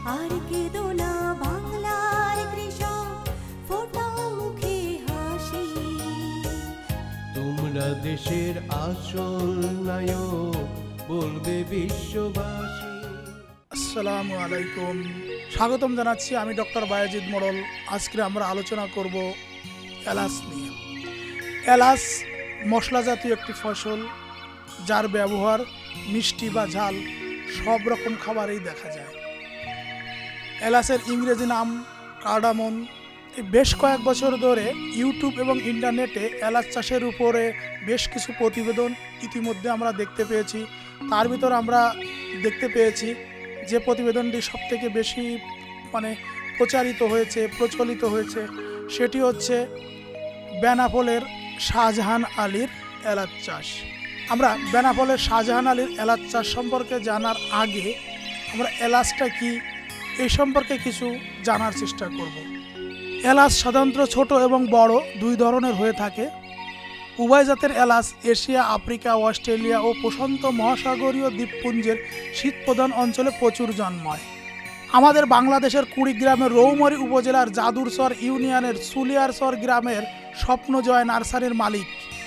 আর কেঁদো না বাংলার কৃষক, ফোটাও মুখে হাসি। তোমরা দেশের আসল নায়ক, বলবে বিশ্ববাসী। আসসালামু আলাইকুম, স্বাগতম জানাচ্ছি। আমি ডক্টর বায়েজিদ মোড়ল। আজকে আমরা আলোচনা করব এলাচ নিয়ে। এলাচ মশলা জাতীয় একটি ফসল, যার ব্যবহার মিষ্টি বা ঝাল সব রকম খাবারেই দেখা যায়। এলাচের ইংরেজি নাম কার্ডামন। বেশ কয়েক বছর ধরে ইউটিউব এবং ইন্টারনেটে এলাচ চাষের উপরে বেশ কিছু প্রতিবেদন ইতিমধ্যে আমরা দেখতে পেয়েছি। তার ভিতর আমরা দেখতে পেয়েছি যে প্রতিবেদনটি সবথেকে বেশি প্রচলিত হয়েছে সেটি হচ্ছে বেনাপোলের শাহজাহান আলীর এলাচ চাষ। আমরা বেনাপোলের শাহজাহান আলীর এলাচ চাষ সম্পর্কে জানার আগে আমরা এলাচটা কি এই সম্পর্কে কিছু জানার চেষ্টা করব। এলাচ সাধারণত ছোট এবং বড় দুই ধরনের হয়ে থাকে। উভয় জাতের এলাচ এশিয়া, আফ্রিকা, অস্ট্রেলিয়া ও প্রশান্ত মহাসাগরীয় দ্বীপপুঞ্জের শীতপ্রধান অঞ্চলে প্রচুর জন্মায়। আমাদের বাংলাদেশের কুড়িগ্রামের রৌমারী উপজেলার জাদুরচর ইউনিয়নের চুলিয়ারচর গ্রামের স্বপ্নজয় নার্সারির মালিক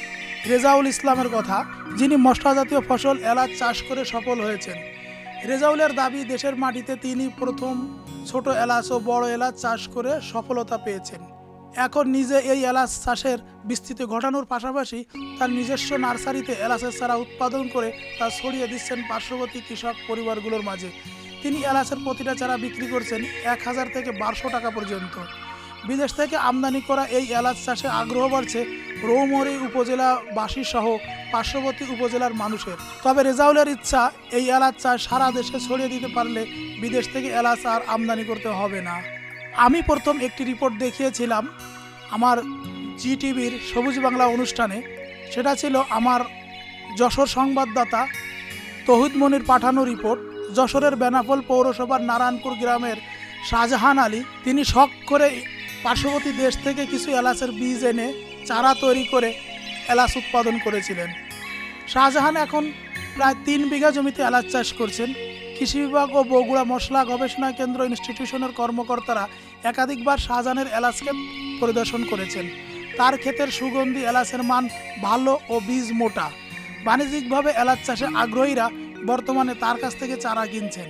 রেজাউল ইসলামের কথা, যিনি মশলা জাতীয় ফসল এলাচ চাষ করে সফল হয়েছেন। রেজাউলের দাবি, দেশের মাটিতে তিনি প্রথম ছোট এলাচ ও বড় এলাচ চাষ করে সফলতা পেয়েছেন। এখন নিজে এই এলাচ চাষের বিস্তৃতি ঘটানোর পাশাপাশি তার নিজস্ব নার্সারিতে এলাচের চারা উৎপাদন করে তা ছড়িয়ে দিচ্ছেন পার্শ্ববর্তী কৃষক পরিবারগুলোর মাঝে। তিনি এলাচের প্রতিটা চারা বিক্রি করছেন 1000 থেকে 1200 টাকা পর্যন্ত। বিদেশ থেকে আমদানি করা এই এলাচ চাষে আগ্রহ বাড়ছে রৌমারী উপজেলাবাসী সহ পার্শ্ববর্তী উপজেলার মানুষের। তবে রেজাউলের ইচ্ছা, এই এলাচ চাষ সারা দেশে ছড়িয়ে দিতে পারলে বিদেশ থেকে এলাচ আর আমদানি করতে হবে না। আমি প্রথম একটি রিপোর্ট দেখিয়েছিলাম আমার জিটিভির সবুজ বাংলা অনুষ্ঠানে। সেটা ছিল আমার যশোর সংবাদদাতা তৌহিদ মনির পাঠানো রিপোর্ট। যশোরের বেনাপোল পৌরসভার নারায়ণপুর গ্রামের শাহজাহান আলী, তিনি শখ করে পার্শ্ববর্তী দেশ থেকে কিছু এলাচের বীজ এনে চারা তৈরি করে এলাচ উৎপাদন করেছিলেন। শাহজাহান এখন প্রায় 3 বিঘা জমিতে এলাচ চাষ করছেন। কৃষি বিভাগ ও বগুড়া মশলা গবেষণা কেন্দ্র ইনস্টিটিউশনের কর্মকর্তারা একাধিকবার শাহজাহানের এলাচ ক্ষেত পরিদর্শন করেছেন। তার ক্ষেতের সুগন্ধি এলাচের মান ভালো ও বীজ মোটা। বাণিজ্যিকভাবে এলাচ চাষে আগ্রহীরা বর্তমানে তার কাছ থেকে চারা কিনছেন।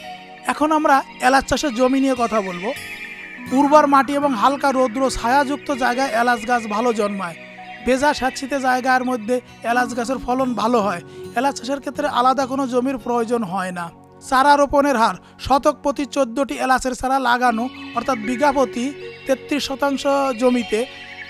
এখন আমরা এলাচ চাষের জমি নিয়ে কথা বলবো। উর্বর মাটি এবং হালকা রৌদ্র ছায়াযুক্ত জায়গায় এলাচ গাছ ভালো জন্মায়। ভেজা স্যাঁতসিতে জায়গার মধ্যে এলাচ গাছের ফলন ভালো হয়। এলাচ চাষের ক্ষেত্রে আলাদা কোনো জমির প্রয়োজন হয় না। চারা রোপণের হার, শতক প্রতি 14টি এলাচের চারা লাগানো, অর্থাৎ বিঘা প্রতি 33% জমিতে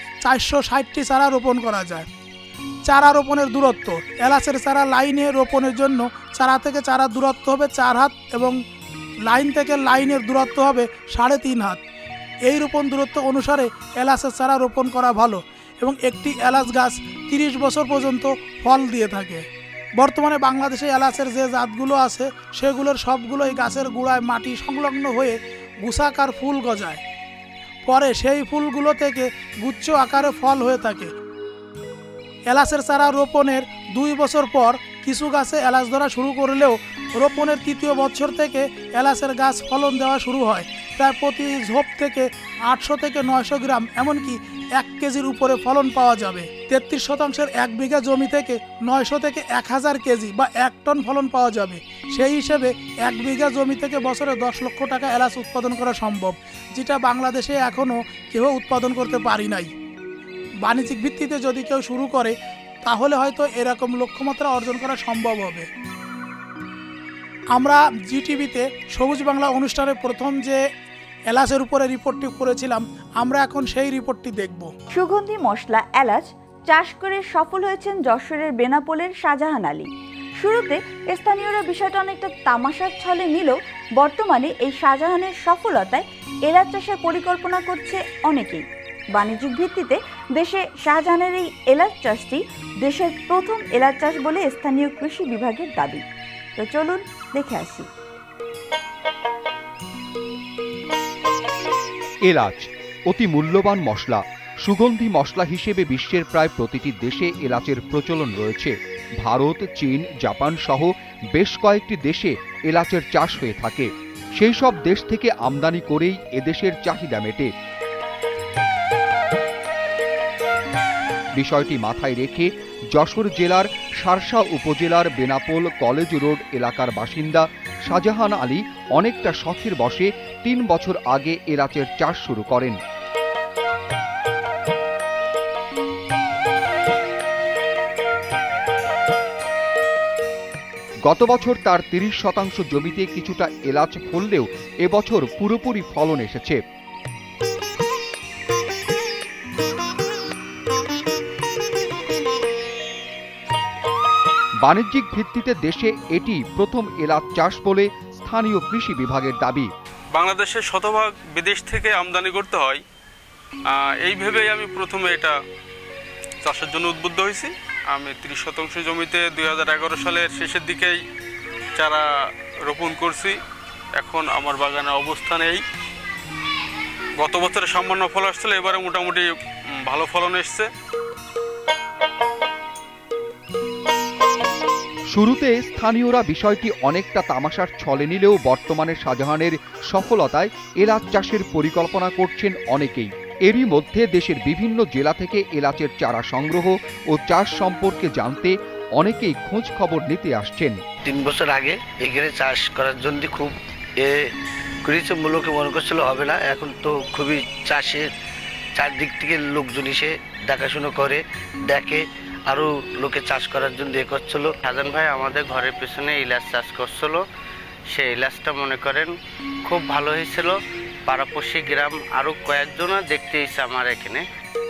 460টি চারা রোপণ করা যায়। চারা রোপণের দূরত্ব, এলাচের চারা লাইনে রোপণের জন্য চারা থেকে চারার দূরত্ব হবে 4 হাত এবং লাইন থেকে লাইনের দূরত্ব হবে 3.5 হাত। এই রোপণ দূরত্ব অনুসারে এলাচের চারা রোপণ করা ভালো এবং একটি এলাচ গাছ 30 বছর পর্যন্ত ফল দিয়ে থাকে। বর্তমানে বাংলাদেশে এলাচের যে জাতগুলো আছে সেগুলোর সবগুলোই গাছের গোড়ায় মাটি সংলগ্ন হয়ে গুছাকার ফুল গজায়। পরে সেই ফুলগুলো থেকে গুচ্ছ আকারে ফল হয়ে থাকে। এলাচের চারা রোপণের 2 বছর পর কিছু গাছে এলাচ ধরা শুরু করলেও রোপণের 3য় বছর থেকে এলাচের গাছ ফলন দেওয়া শুরু হয়। প্রায় প্রতি ঝোপ থেকে 800 থেকে 900 গ্রাম, এমনকি 1 কেজির উপরে ফলন পাওয়া যাবে। 33% 1 বিঘা জমি থেকে 900 থেকে 1000 কেজি বা 1 টন ফলন পাওয়া যাবে। সেই হিসেবে 1 বিঘা জমি থেকে বছরে 10 লক্ষ টাকা এলাচ উৎপাদন করা সম্ভব, যেটা বাংলাদেশে এখনও কেউ উৎপাদন করতে পারি নাই। বাণিজ্যিক ভিত্তিতে যদি কেউ শুরু করে তাহলে হয়তো এরকম লক্ষ্যমাত্রা অর্জন করা সম্ভব হবে। আমরা জিটিভিতে সবুজ বাংলা অনুষ্ঠানে প্রথম যে এলাচের উপরে রিপোর্টটি করেছিলাম, আমরা এখন সেই রিপোর্টটি দেখব। সুগন্ধি মশলা এলাচ চাষ করে সফল হয়েছেন যশোরের বেনাপোলের শাহজাহান আলী। শুরুতে স্থানীয়রা বিষয়টা অনেকটা তামাশার ছলে নিলেও বর্তমানে এই শাহজাহানের সফলতায় এলাচ চাষের পরিকল্পনা করছে অনেকেই। বাণিজ্যিক ভিত্তিতে দেশে শাহজাহানের এই এলাচ চাষটি দেশের প্রথম এলাচ চাষ বলে স্থানীয় কৃষি বিভাগের দাবি। তো চলুন দেখে আসি। এলাচ অতি মূল্যবান মশলা। সুগন্ধি মশলা হিসেবে বিশ্বের প্রায় প্রতিটি দেশে এলাচের প্রচলন রয়েছে। ভারত, চীন, জাপান সহ বেশ কয়েকটি দেশে এলাচের চাষ হয়ে থাকে। সেই সব দেশ থেকে আমদানি করেই এদেশের চাহিদা মেটে। বিষয়টি মাথায় রেখে যশোর জেলার শার্শা উপজেলার বেনাপোল কলেজ রোড এলাকার বাসিন্দা শাহজাহান আলী অনেকটা শখের বশে ৩ বছর আগে এলাচের চাষ শুরু করেন। গত বছর তার ৩০% জমিতে কিছুটা এলাচ ফললেও এবছর পুরোপুরি ফলন এসেছে। বাণিজ্যিক ভিত্তিতে দেশে এটি প্রথম এলাচ চাষ বলে স্থানীয় কৃষি বিভাগের দাবি। বাংলাদেশে শতভাগ বিদেশ থেকে আমদানি করতে হয়, এই ভেবেই আমি প্রথমে এটা চাষের জন্য উদ্বুদ্ধ হয়েছি। আমি ৩০% জমিতে ২০১১ সালের শেষের দিকেই চারা রোপণ করছি। এখন আমার বাগানের অবস্থান এই। গত বছরে সামান্য ফল আসছিল, এবারে মোটামুটি ভালো ফলন এসছে। শুরুতে স্থানীয়রা বিষয়টি অনেকটা তামাশার ছলে নিলেও বর্তমানে শাহজাহানের সফলতায় এলাচ চাষের পরিকল্পনা করছেন অনেকেই। এরই মধ্যে দেশের বিভিন্ন জেলা থেকে এলাচের চারা সংগ্রহ ও চাষ সম্পর্কে জানতে অনেকেই খোঁজ খবর নিতে আসছেন। ৩ বছর আগে এখানে চাষ করার জন্য খুব করেছে, মূলকে মনে করছিল হবে না। এখন তো খুবই চাষের চারদিক থেকে লোকজন এসে দেখাশুনো করে, দেখে, আরও লোকে চাষ করার জন্য করছিল। শাহজাহান ভাই আমাদের ঘরের পেছনে ইলাচ চাষ করছিল, সেই ইলাচটা মনে করেন খুব ভালো হয়েছিল। পাড়াপড়শি গ্রাম আরও কয়েকজনও দেখতে এসেছে আমার এখানে।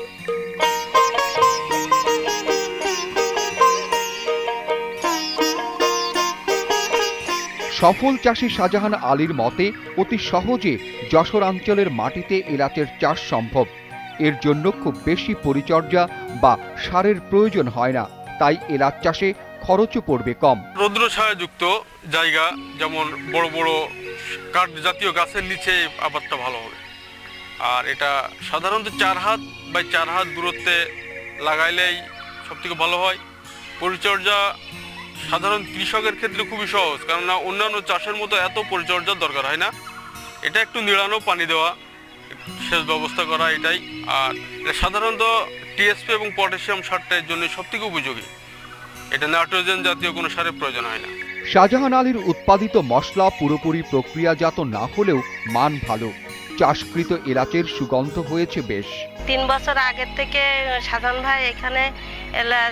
সফল চাষী শাহজাহান আলীর মতে অতি সহজে যশোর অঞ্চলের মাটিতে এলাচের চাষ সম্ভব। এর জন্য খুব বেশি পরিচর্যা বা সারের প্রয়োজন হয় না, তাই এলাচ চাষে খরচও পড়বে কম। রৌদ্র ছায়াযুক্ত জায়গা, যেমন বড় বড় কাঠ জাতীয় গাছের নিচে আবাদটা ভালো হবে। আর এটা সাধারণত 4 হাত বাই 4 হাত দূরত্বে লাগাইলেই সবথেকে ভালো হয়। পরিচর্যা সাধারণ কৃষকের ক্ষেত্রে খুবই সহজ, কেননা অন্যান্য চাষের মতো এত পরিচর্যার দরকার হয় না। এটা একটু নিড়ানো, পানি দেওয়া, সেচ ব্যবস্থা করা, এটাই। আর সাধারণত টিএসপি এবং পটাশিয়াম সারটা এর জন্য সবথেকে উপযোগী। এটা নাইট্রোজেন জাতীয় কোনো সারের প্রয়োজন হয় না। শাহজাহান আলীর উৎপাদিত মশলা পুরোপুরি প্রক্রিয়াজাত না হলেও মান ভালো। চাষকৃত এলাচের সুগন্ধ হয়েছে বেশ। 3 বছর আগের থেকে শাহজাহান ভাই এখানে এলাচ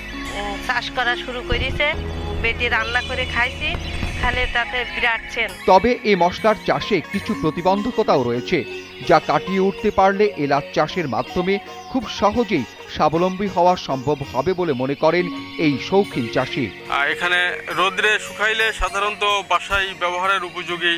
চাষ করা শুরু করেছে। বেটি রান্না করে খাইছি, খালে তাতে বিরাটছেন। তবে এই মশলার চাষে কিছু প্রতিবন্ধকতাও রয়েছে, যা কাটিয়ে উঠতে পারলে এলাচ চাষের মাধ্যমে খুব সহজেই স্বাবলম্বী হওয়া সম্ভব হবে বলে মনে করেন এই শৌখিন চাষি। এখানে রোদ্রে শুকাইলে সাধারণত বাসায় ব্যবহারের উপযোগী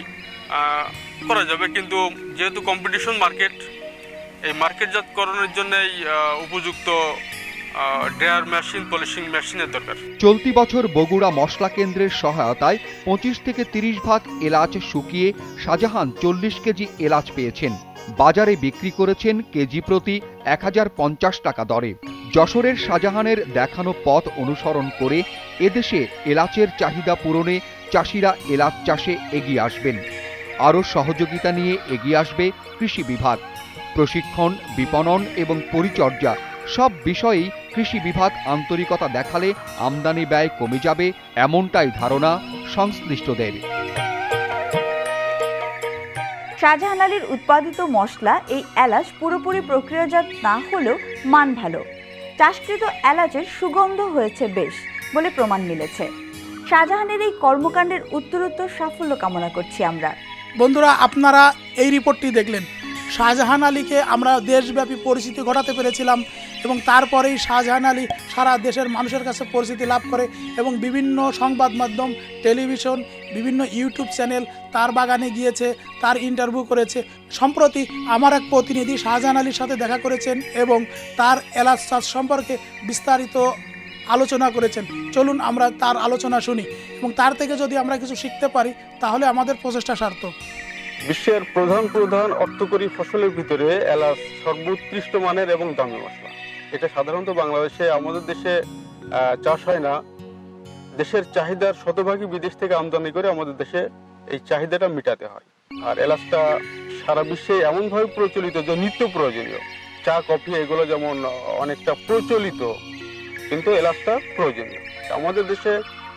করা যাবে, কিন্তু যেহেতু কম্পিটিশন মার্কেট, এই মার্কেটজাতকরণের জন্য উপযুক্ত ড্রায়ার মেশিন, পলিশিং মেশিনের দরকার। চলতি বছর বগুড়া মশলা কেন্দ্রের সহায়তায় 25 থেকে 30 ভাগ এলাচ শুকিয়ে শাহজাহান 40 কেজি এলাচ পেয়েছেন। বাজারে বিক্রি করেছেন কেজি প্রতি 1050 টাকা দরে। যশোরের শাহজাহানের দেখানো পথ অনুসরণ করে এদেশে এলাচের চাহিদা পূরণে চাষিরা এলাচ চাষে এগিয়ে আসবেন। আরও সহযোগিতা নিয়ে এগিয়ে আসবে কৃষি বিভাগ। প্রশিক্ষণ, বিপণন এবং পরিচর্যা সব বিষয়েই কৃষি বিভাগ আন্তরিকতা দেখালে আমদানি ব্যয় কমে যাবে, এমনটাই ধারণা সংশ্লিষ্টদের। শাহজাহান আলীর উৎপাদিত মশলা এই এলাচ পুরোপুরি প্রক্রিয়াজাত না হলেও মান ভালো। চাষকৃত এলাচের সুগন্ধ হয়েছে বেশ বলে প্রমাণ মিলেছে। শাহজাহানের এই কর্মকাণ্ডের উত্তরোত্তর সাফল্য কামনা করছি আমরা। বন্ধুরা, আপনারা এই রিপোর্টটি দেখলেন। শাহজাহান আলীকে আমরা দেশব্যাপী পরিচিতি ঘটাতে পেরেছিলাম এবং তারপরেই শাহজাহান আলী সারা দেশের মানুষের কাছে পরিচিতি লাভ করে এবং বিভিন্ন সংবাদ মাধ্যম, টেলিভিশন, বিভিন্ন ইউটিউব চ্যানেল তার বাগানে গিয়েছে, তার ইন্টারভিউ করেছে। সম্প্রতি আমার এক প্রতিনিধি শাহজাহান আলীর সাথে দেখা করেছেন এবং তার এলাচ চাষ সম্পর্কে বিস্তারিত আলোচনা করেছেন। চলুন আমরা তার আলোচনা শুনি এবং তার থেকে যদি আমরা কিছু শিখতে পারি তাহলে আমাদের প্রচেষ্টা সার্থক। বিশ্বের প্রধান অর্থকরী ফসলের ভিতরে এলাচ সর্বোৎকৃষ্ট মানের এবং দামি মশলা। এটা সাধারণত বাংলাদেশে, আমাদের দেশে চাষ হয় না। দেশের চাহিদার শতভাগই বিদেশ থেকে আমদানি করে আমাদের দেশে এই চাহিদাটা মেটাতে হয়। আর এলাচটা সারা বিশ্বে এমনভাবে প্রচলিত যে নিত্য প্রয়োজনীয়। চা কফি এগুলো যেমন অনেকটা প্রচলিত, কিন্তু এলাচটা প্রয়োজনীয়। আমাদের দেশে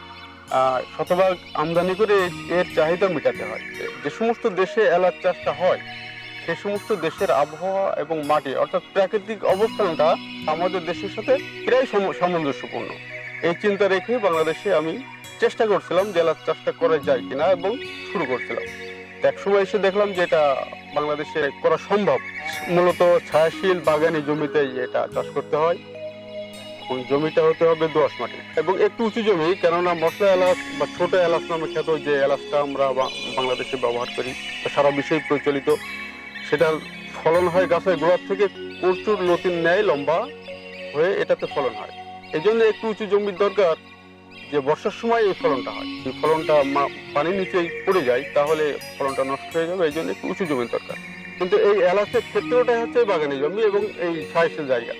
শতভাগ আমদানি করে এর চাহিদা মেটাতে হয়। যে সমস্ত দেশে এলাচ চাষটা হয় সে সমস্ত দেশের আবহাওয়া এবং মাটি অর্থাৎ প্রাকৃতিক অবস্থানটা আমাদের দেশের সাথে প্রায় সামঞ্জস্যপূর্ণ। এই চিন্তা রেখে বাংলাদেশে আমি চেষ্টা করছিলাম যে এলাচ চাষটা করা যায় কিনা এবং শুরু করছিলাম। এক সময় এসে দেখলাম যে এটা বাংলাদেশে করা সম্ভব। মূলত ছায়াশীল বাগানি জমিতে এটা চাষ করতে হয় এবং জমিটা হতে হবে দোআঁশ মাটি এবং একটু উঁচু জমি, কেননা মশলা এলাচ বা ছোট এলাচ নামে খ্যাত যে এলাচটা আমরা বাংলাদেশে ব্যবহার করি সারা বিশ্বেই প্রচলিত, সেটার ফলন হয় গাছের গোড়ার থেকে প্রচুর লতির ন্যায় লম্বা হয়ে এটাতে ফলন হয়। এই জন্য একটু উঁচু জমির দরকার, যে বর্ষার সময় এই ফলনটা হয়। এই ফলনটা পানির নিচেই পড়ে যায় তাহলে ফলনটা নষ্ট হয়ে যাবে, এই জন্য একটু উঁচু জমির দরকার। কিন্তু এই এলাচের ক্ষেত্রটাই হচ্ছে বাগানি জমি এবং এই ছায়াশীল জায়গা।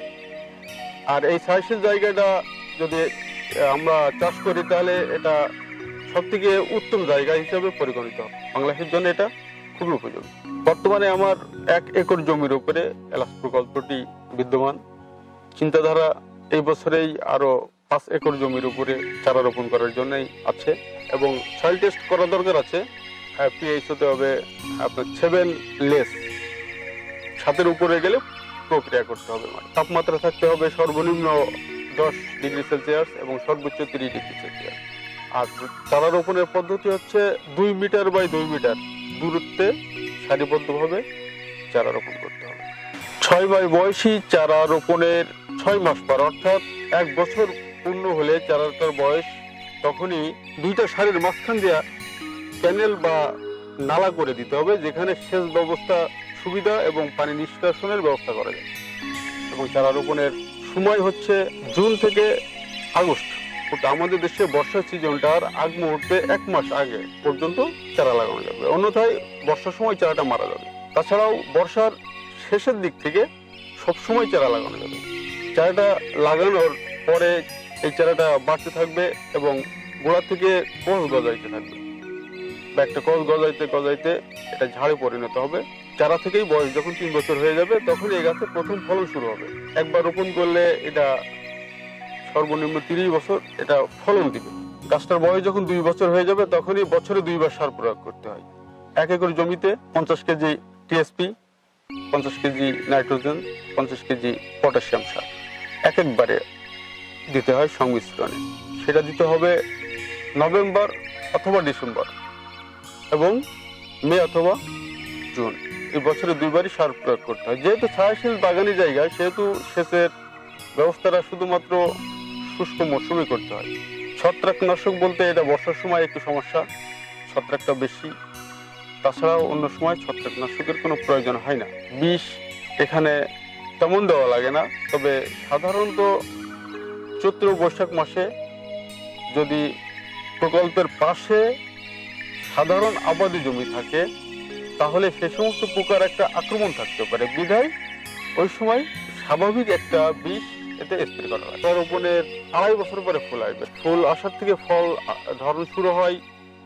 আর এই ছায়াশীল জায়গাটা যদি আমরা চাষ করি তাহলে এটা সব থেকে উত্তম জায়গা হিসেবে পরিগণিত হবে। বাংলাদেশের জন্য এটা খুবই উপযোগী। বর্তমানে আমার 1 একর জমির উপরে এলাচ প্রকল্পটি বিদ্যমান। চিন্তাধারা এই বছরেই আরো 5 একর জমির উপরে চারা রোপণ করার জন্যই আছে এবং সয়েল টেস্ট করা দরকার আছে। পিএইচ হতে হবে আপনার 7 লেস, 7-এর উপরে গেলে প্রক্রিয়া করতে হবে। তাপমাত্রা থাকতে হবে সর্বনিম্ন 10 ডিগ্রি সেলসিয়াস এবং সর্বোচ্চ 30 ডিগ্রি সেলসিয়াস। আর চারা রোপণের পদ্ধতি হচ্ছে 2 মিটার বাই 2 মিটার দূরত্বে সারিবদ্ধভাবে চারা রোপণ করতে হবে। 6 মাস বয়সী চারা রোপণের 6 মাস পর অর্থাৎ 1 বছর পূর্ণ হলে চারাটার বয়স, তখনই 2টা সারির মাঝখান দিয়ে ক্যানেল বা নালা করে দিতে হবে, যেখানে সেচ ব্যবস্থা সুবিধা এবং পানি নিষ্কাশনের ব্যবস্থা করা যায়। এবং চারা রোপণের সময় হচ্ছে জুন থেকে আগস্ট। আমাদের দেশে বর্ষার সিজনটার আগ মুহূর্তে 1 মাস আগে পর্যন্ত চারা লাগানো যাবে, অন্যথায় বর্ষার সময় চারাটা মারা যাবে। তাছাড়াও বর্ষার শেষের দিক থেকে সবসময় চারা লাগানো যাবে। চারাটা লাগানোর পরে এই চারাটা বাড়তে থাকবে এবং গোড়া থেকে কষ গজাইতে থাকবে বা একটা কষ গজাইতে গজাইতে এটা ঝাড়ে পরিণত হবে। চারা থেকেই বয়স যখন 3 বছর হয়ে যাবে তখন এই গাছের প্রথম ফলন শুরু হবে। একবার রোপণ করলে এটা সর্বনিম্ন 30 বছর এটা ফলন দিবে। গাছটার বয়স যখন 2 বছর হয়ে যাবে তখনই বছরে 2 বার সার প্রয়োগ করতে হয়। 1 একর জমিতে 50 KG TSP, 50 KG nitrogen, 50 KG potassium সার একবারে দিতে হয় সংমিশ্রণে। সেটা দিতে হবে নভেম্বর অথবা ডিসেম্বর এবং মে অথবা জুন। এই বছরে 2 বারই সার প্রয়োগ করতে হয়। যেহেতু ছায়াশীল বাগানি জায়গা সেহেতু সেচের ব্যবস্থাটা শুধুমাত্র শুষ্ক মৌসুমে করতে হয়। ছত্রাকনাশক বলতে এটা বর্ষার সময় একটু সমস্যা, ছত্রাকটা বেশি। তাছাড়াও অন্য সময় ছত্রাকনাশকের কোনো প্রয়োজন হয় না। বিষ এখানে তেমন দেওয়া লাগে না, তবে সাধারণত চৈত্র বৈশাখ মাসে যদি প্রকল্পের পাশে সাধারণ আবাদি জমি থাকে তাহলে সে সমস্ত পোকার একটা আক্রমণ থাকতে পারে, বিধায় ওই সময় স্বাভাবিক একটা বিষ এতে স্প্রে করা হয়। রোপণের 2.5 বছর পরে ফুল আসবে। ফুল আসার থেকে ফল ধরন শুরু হয়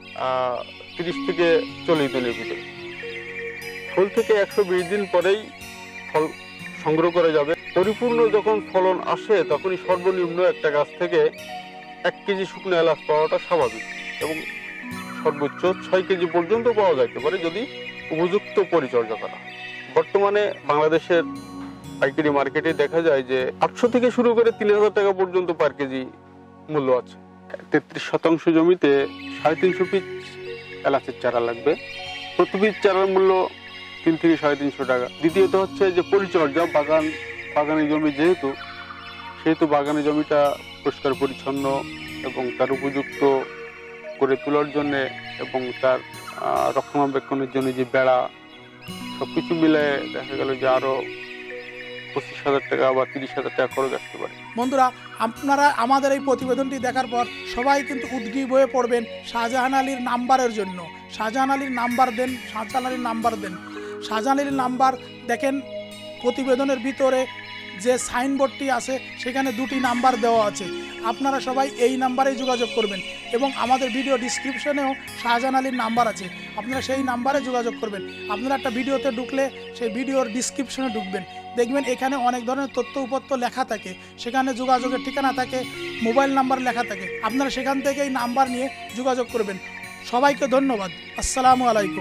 30 থেকে 40 দিনের ভিতরে। ফুল থেকে 120 দিন পরেই ফল সংগ্রহ করা যাবে। পরিপূর্ণ যখন ফলন আসে তখনই সর্বনিম্ন একটা গাছ থেকে 1 কেজি শুকনো এলাচ পাওয়াটা স্বাভাবিক এবং সর্বোচ্চ 6 কেজি পর্যন্ত পাওয়া যাইতে পারে যদি উপযুক্ত পরিচর্যা করা। বর্তমানে বাংলাদেশের পাইকারি মার্কেটে দেখা যায় যে 800 থেকে শুরু করে 3000 টাকা পর্যন্ত পার কেজি মূল্য আছে। 33% জমিতে 350 পিস এলাচের চারা লাগবে। প্রতি পিস চারার মূল্য 3 থেকে 350 টাকা। দ্বিতীয়ত হচ্ছে যে পরিচর্যা, বাগানি জমি সেহেতু বাগানি জমিটা পরিষ্কার পরিচ্ছন্ন এবং তার উপযুক্ত করে তোলার জন্য এবং তার রক্ষণাবেক্ষণের জন্য যে বেড়া সবকিছু মিলে দেখা গেল যে আরো 25,000 টাকা বা 30,000 টাকা খরচ আসতে পারে। বন্ধুরা, আপনারা আমাদের এই প্রতিবেদনটি দেখার পর সবাই কিন্তু উদ্গ্রীব হয়ে পড়বেন শাহজাহান আলীর নাম্বারের জন্য। শাহজাহান আলীর নাম্বার দেন, শাহজাহান আলীর নাম্বার দেন। শাহজাহান আলীর নাম্বার দেখেন প্রতিবেদনের ভিতরে যে সাইনবোর্ডটি আছে সেখানে 2টি নাম্বার দেওয়া আছে, আপনারা সবাই এই নাম্বারেই যোগাযোগ করবেন এবং আমাদের ভিডিও ডিসক্রিপশনেও শাহজাহান আলীর নাম্বার আছে, আপনারা সেই নাম্বারে যোগাযোগ করবেন। আপনারা একটা ভিডিওতে ঢুকলে সেই ভিডিওর ডিসক্রিপশনে ঢুকবেন, দেখবেন এখানে অনেক ধরনের তথ্য উপত্য লেখা থাকে, সেখানে যোগাযোগের ঠিকানা থাকে, মোবাইল নাম্বার লেখা থাকে, আপনারা সেখান থেকে এই নাম্বার নিয়ে যোগাযোগ করবেন। সবাইকে ধন্যবাদ। আসসালামু আলাইকুম।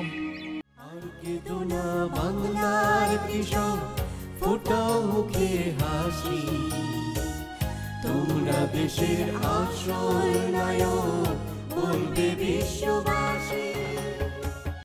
বাংলার কৃষক ফোটাও মুখে হাসি, তোমরা দেশের আসল নায়ক বলবে বিশ্ববাসী।